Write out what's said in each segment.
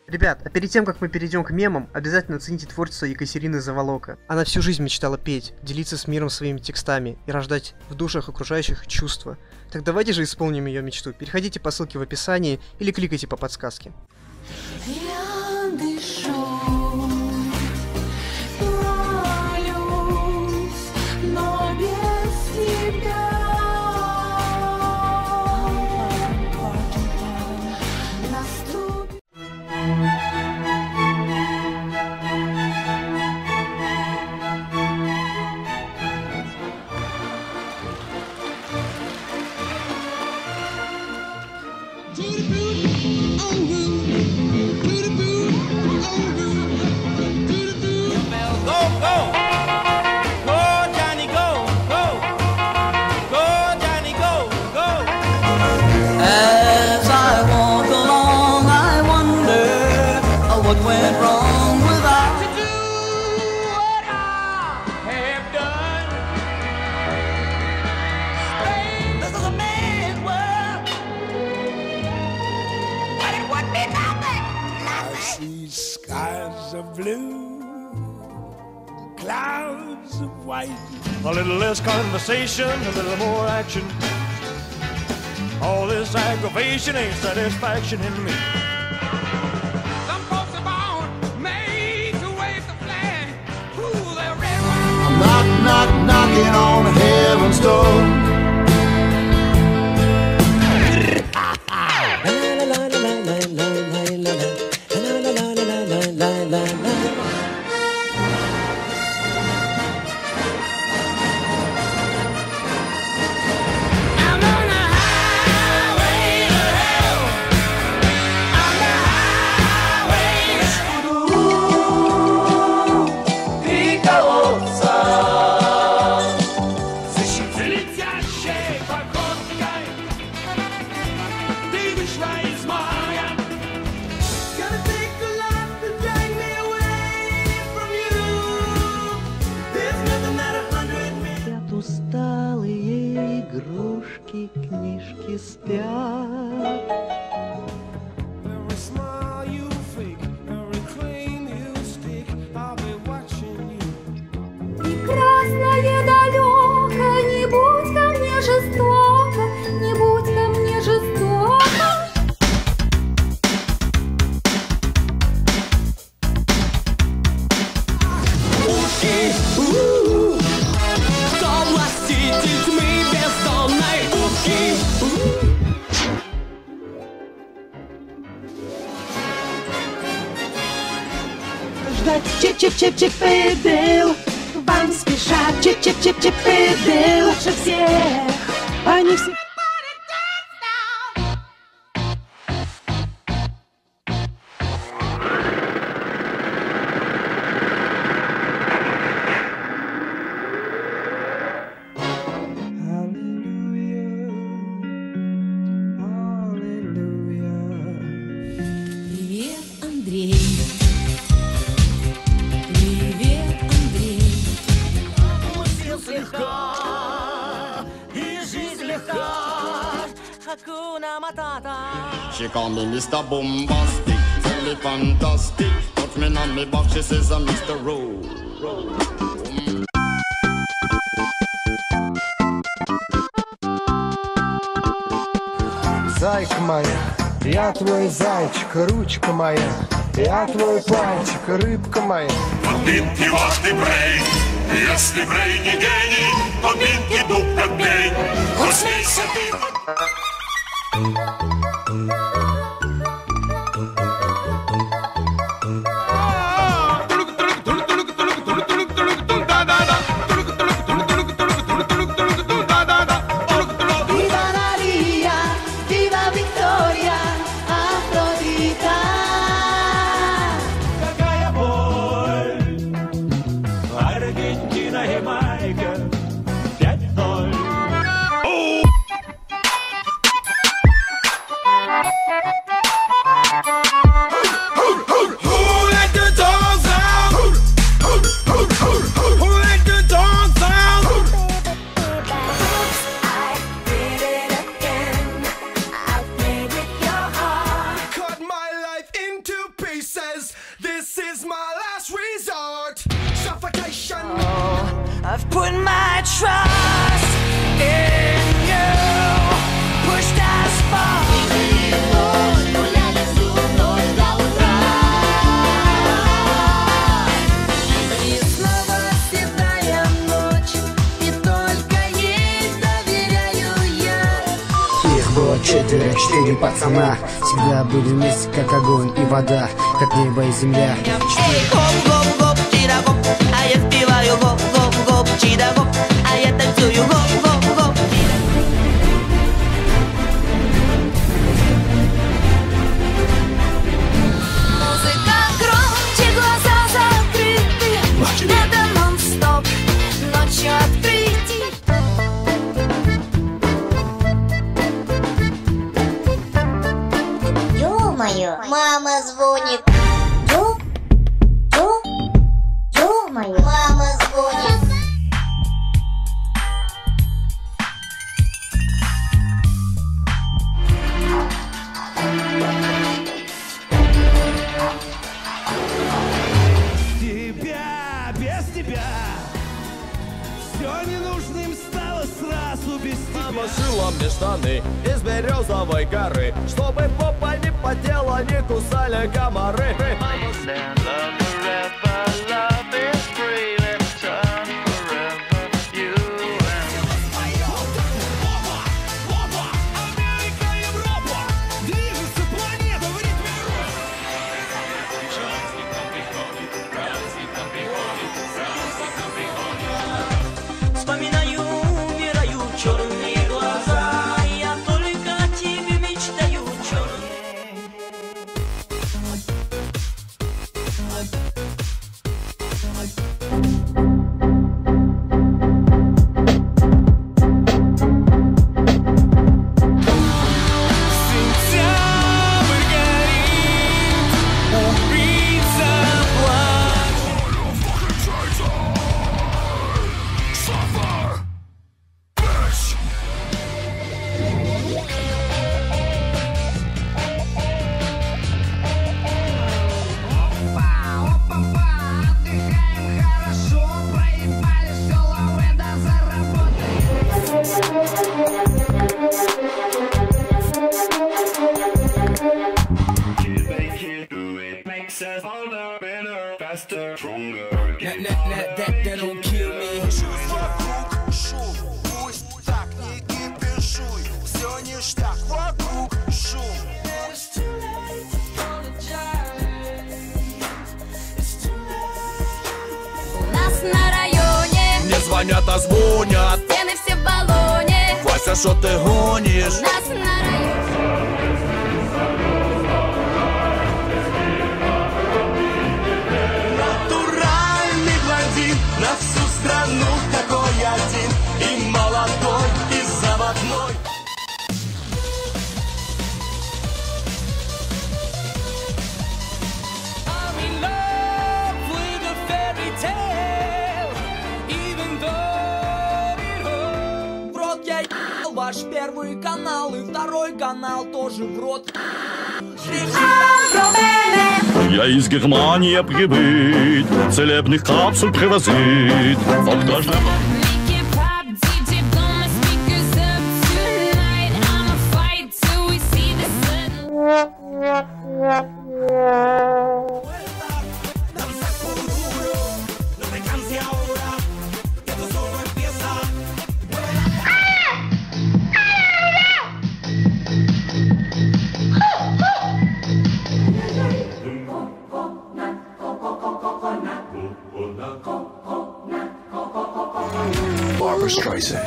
Ребят, а перед тем, как мы перейдем к мемам, обязательно оцените творчество Екатерины Заволока. Она всю жизнь мечтала петь, делиться с миром своими текстами и рождать в душах окружающих чувства. Так давайте же исполним ее мечту. Переходите по ссылке в описании или кликайте по подсказке. Я дышу, но без тебя. Skies of blue, clouds of white. A little less conversation, a little more action. All this aggravation ain't satisfaction in me. Some folks are born made to wave the flag. Ooh, they're red. I'm knocking on heaven's door. Усталые игрушки, книжки спят. И красное далеко, не будь ко мне жестоко, не будь ко мне жестоко. Чип-чип-чип-чип-и-дыл, вам спешат, чип-чип-чип-чип-и-дыл, лучше всех, они все. Привет, Андрей. Привет, Андрей. Слегка, и жизнь легка. Хакуна Матата. She call me Mr. Bombastic, tell me fantastic. Touch me on me back, she says I'm Mr. Roll. Зайка моя, я твой зайчик, ручка моя, я твой пальчик, рыбка моя. Бинки, важный брейн. Если брейн не гений, то бинки дух как гей. Вот смейся ты. Аргентина, Ямайка, 5-0. my last resort. Suffocation. Oh, I've put my trust in you. Pushed as far. И снова седая ночь, и только ей доверяю я. Их было 4 пацана. Всегда были вместе, как огонь и вода, как небо и земля. Эй, гоп-гоп-гоп, чирагоп, а я спеваю гоп-гоп-гоп, чирагоп, а я танцую гоп-гоп-гоп. Музыка громче, глаза закрыты, это нон-стоп, ночью открытий. Ё-моё, мама звонит. Ё-моё, мама звонит. Тебя, без тебя все ненужным стало сразу без тебя. Мама шила мне штаны из березовой коры, чтобы попа не потела, не кусали комары. Вспоминаю, умираю, черные глаза, я только о тебе мечтаю, черные. Сентябрь горит, убийца That don't kill me. Вокруг шум, пусть так не кипишуй, все ништяк, вокруг шум. У нас на районе Мне звонят, а звонят. стены все в баллоне. Вася, что ты гонишь? У нас на районе. Натуральный блондин, на всю страну такой один. И молодой, и заводной. I'm in love with a fairy tale, even though it hurts. В рот я ебал ваш первый канал, и второй канал тоже в рот. Я из Германии прибыть, целебных капсул привозить. Вот каждый... Barbra Streisand.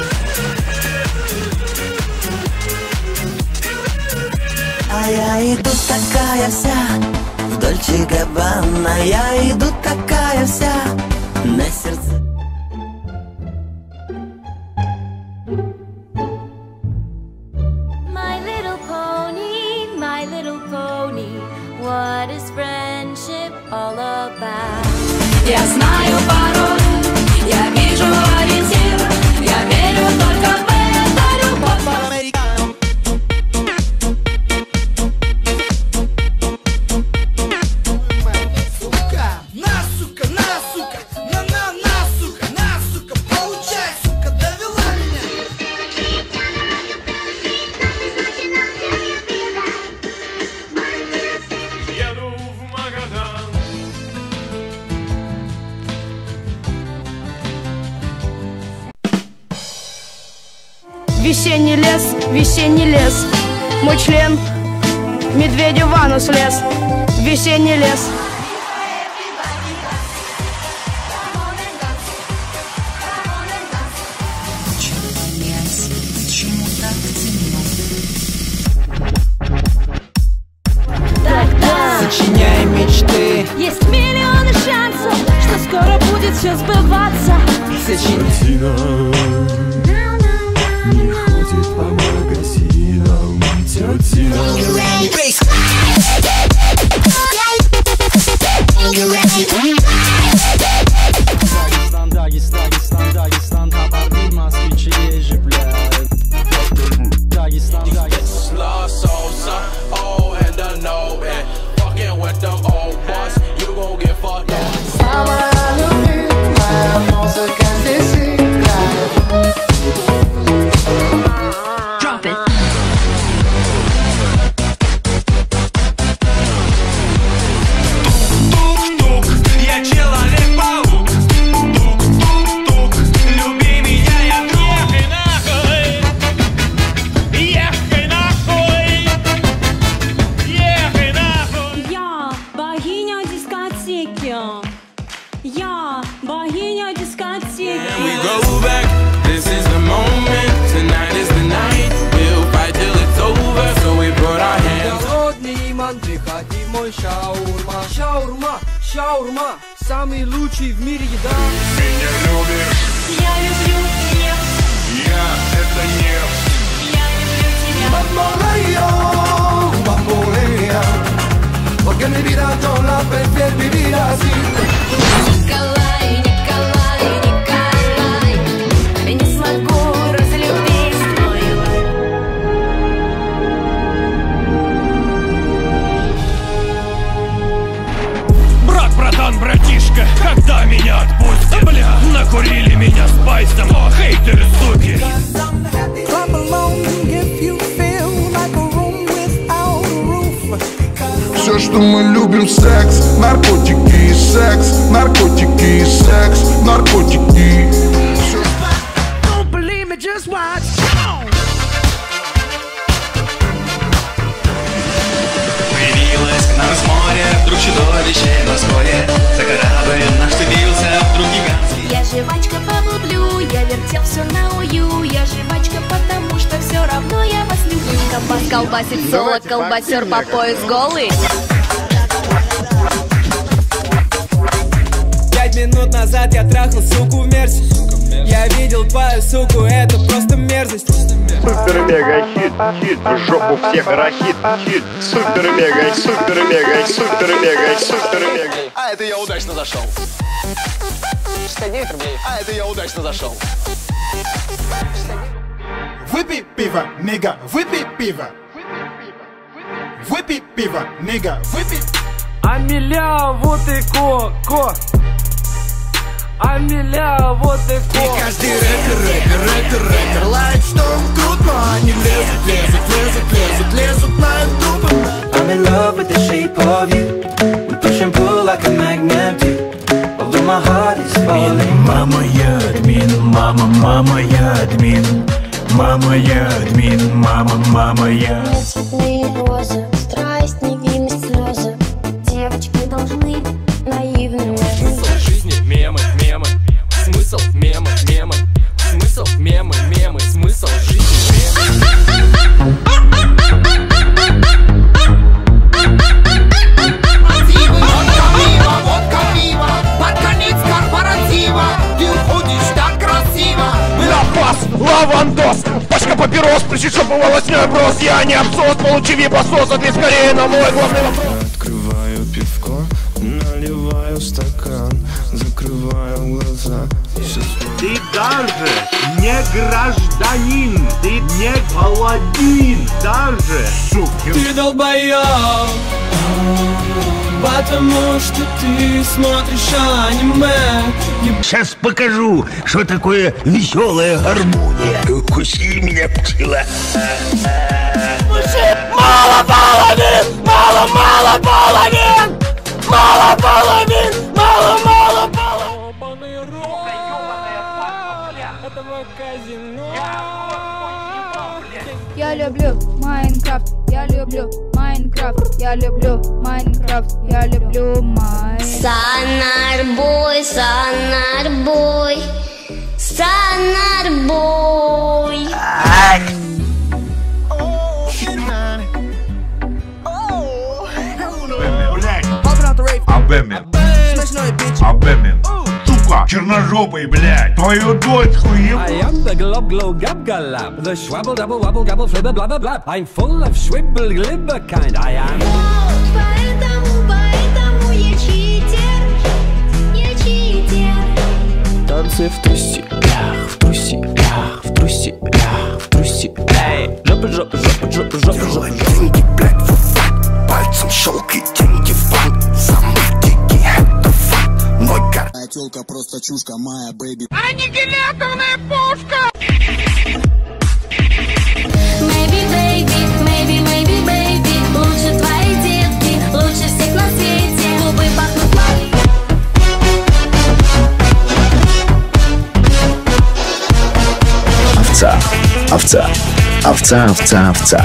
А я иду такая вся в Дольче Габбана, я иду такая вся на сердце. My little pony, what is friendship all about? Я знаю пароль, я вижу ориентир, я верю только в эту любовь. Сука, весенний лес. Мой член медведю в анус влез. Весенний лес. Сочиняем мечты. Есть миллионы шансов, что скоро будет все сбываться. Не ходит по магазинам тетина. Дагестан, табарды, москвичи, ежи, блядь. Дагестан. Love Sosa, oh, and I know it. Fucking with them old boys, you gon' get fucked up. Самая любимая музыка здесь играет. Drop it. Тук-тук-тук, я Человек-паук. Тук-тук-тук, люби меня, я друг. Ехай нахуй, ехай нахуй. Я богиня дискотеки. Я богиня дискотеки. We go back, this is the moment. Tonight is the night. We'll fight till it's over, so we put our hands. Голодный ман, приходи в мой шаурма. Шаурма, шаурма, самый лучший в мире еда. Меня любишь, Я люблю всех. я это нефть. Я люблю тебя. Bamboleo, bambolea, porque mi vida no la prefiero vivir así. Николай, Николай, Николай, я не смогу разлюбить твой лай. Брат, братан, братишка, когда меня отпустят? Бля, накурили меня спайсом, о, хейтеры, суки. Clap along if you feel like a room without a roof. Все, что мы любим, секс, наркотики и секс, наркотики и секс, наркотики. Don't believe me, just watch. Появилась к нам с моря, вдруг чудовище морское. За корабль наш цепился, вдруг гигантский. Я жвачка по бублю, я вертел все на ую. Я жвачка, потому что все равно я вас люблю. Колбас колбасит соло, колбасер по пояс голый. 5 минут назад я трахал суку в мерсе. Я видел твою суку, это просто мерзость. Супер-мега-хит, хит, в жопу всех рахит, хит. Супер-мега, супер-мега, супер-мега, супер-мега. А это я удачно зашел. 69 рублей. А это я удачно зашел. Выпей пиво, нега, выпей пиво. Выпей пиво, нега, выпей. Амиля, вот и ко. Амиля, вот и ко. И каждый рэпер лает, что он крут, но они лезут на ютуб. I'm in love with the shape of you. We push and pull like a magnet do. Although my heart is falling. Мама, я админ, мама, я админ. Мама, я админ, мама, я. Цветные розы, страсть, невинность, слезы. Девочки должны наивными быть. Смысл жизни, мемы. Смысл мемы. Смысл мемы. Смысл жизни, мемы. Водка, пиво, под конец корпоратива. Ты уходишь так красиво. Лапас, лавандос, пачка папирос, причешопа волосной брос. Я не абсос, получи вип-осос, ответь скорее на мой главный вопрос. Открываю пивко, наливаю стакан, закрываю глаза. Ты даже не гражданин, ты не паладин, даже, сука. Ты долбоёб, потому что ты смотришь аниме. Сейчас покажу, что такое веселая гармония. Укуси меня, пчела. Мало половин, мало половин, мало половин, мало половин. Этого казино. люблю Майнкрафт, я люблю Майнкрафт, я люблю Майнкрафт, я люблю Майнкрафт. Сонарбой, сонарбой, сонарбой. Абемен, сука, черножопый, блядь, твою дочку ебу. I am the glob glob gab galab, the schwabble double wabble gabble flibber blabber blab. I'm full of schwibble glibber kind, I am. Поэтому я читер, я читер. Танцы в труселях, в труселях, в труселях, в труселях. Эй, жопа, жопа, жопа, жопа, жопа, жопа. Деньги, блядь, вот пальцем щелкай, деньги в банк. Самый дикий, это факт. Мой гар. Тёлка просто чушка, моя бэйби. Аннигиляторная пушка! Maybe baby, maybe, maybe baby. Лучше твои детки, лучше всех на свете. Губы пахнут лавой. Овца, овца, овца, овца, овца.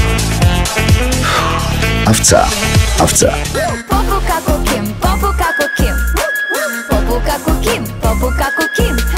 Овца, овца. Попу как у Ким, попу как у Ким. Попу как у Ким, попу как у Ким.